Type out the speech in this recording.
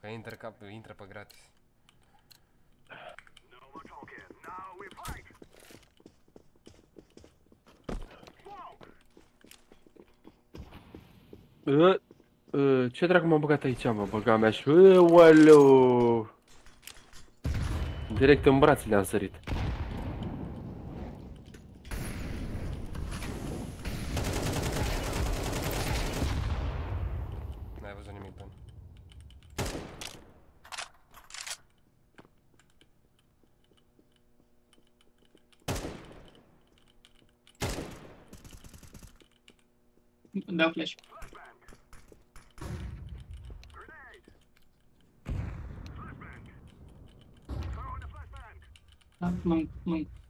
Că intră pe gratis. Ce dracu m-am băgat aici, mă, băga mea și... Ualeu! Direct în brațe le-am sărit. N-ai văzut nimic, Ben. Dau flash. Da, lung.